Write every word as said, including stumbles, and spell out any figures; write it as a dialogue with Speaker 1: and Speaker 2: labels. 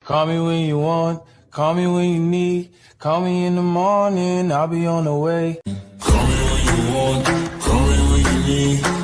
Speaker 1: Call me when you want, call me when you need. Call me in the morning, I'll be on the way. Call me when you want, call me when you need.